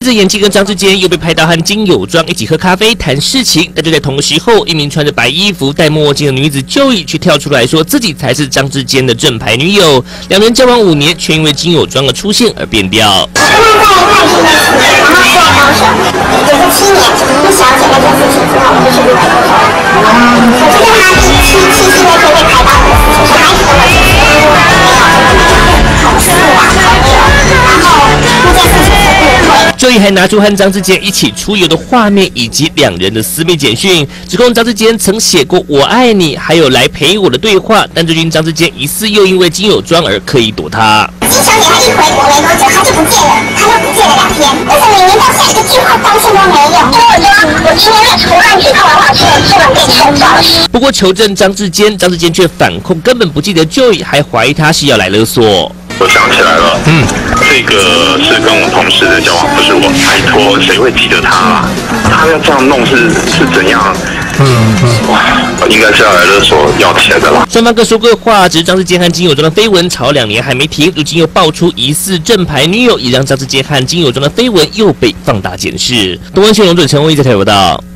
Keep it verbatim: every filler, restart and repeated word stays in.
这演技跟张智坚又被拍到和金友庄一起喝咖啡谈事情，但就在同时候，一名穿着白衣服、戴墨镜的女子 Joy 却跳出来说自己才是张智坚的正牌女友，两人交往五年，却因为金友庄的出现而变调。 因为在外地的时候，然后睡在高雄，也是七年，一小姐那件事情之后，我就去日本工作了。我就跟他七七七七那天被拍到的事情，他一直跟我解释，因为我没有这个同事啊朋友，然后那件事情是误会。 Joy 还拿出和张智坚一起出游的画面，以及两人的私密简讯，指控张智坚曾写过“我爱你”，还有来陪我的对话。但最近张智坚疑似又因为金友庄而刻意躲他。 金小姐她一回国没多久，她就不见了，她又不见了两天，为什么明明到现在一句话道歉都没有？因为我说我今天在胡乱指控的话，是是能被称状。 不过求证张智坚，张智坚却反控根本不记得 Joy， 还怀疑他是要来勒索。 我想起来了，嗯，这个是跟我同事的交往，不是我。拜托，谁会记得他啊？他要这样弄是是怎样？嗯嗯，哇，应该是要来勒索要钱的啦。 双方各说各话，只是张智坚和金友庄的绯闻吵两年还没停，如今又爆出疑似正牌女友，也让张智坚和金友庄的绯闻又被放大检视。东湾新闻记者陈宏毅在台北报道。